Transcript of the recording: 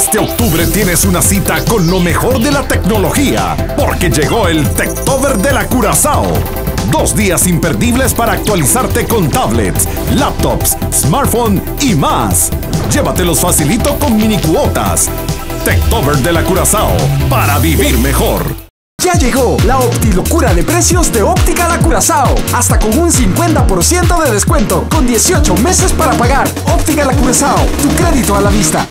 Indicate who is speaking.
Speaker 1: Este octubre tienes una cita con lo mejor de la tecnología, porque llegó el Techtober de la Curazao. 2 días imperdibles para actualizarte con tablets, laptops, smartphone y más. Llévatelos facilito con mini cuotas. Techtober de la Curazao, para vivir mejor.
Speaker 2: Ya llegó la optilocura de precios de Óptica La Curazao. Hasta con un 50% de descuento, con 18 meses para pagar. Óptica La Curazao, tu crédito a la vista.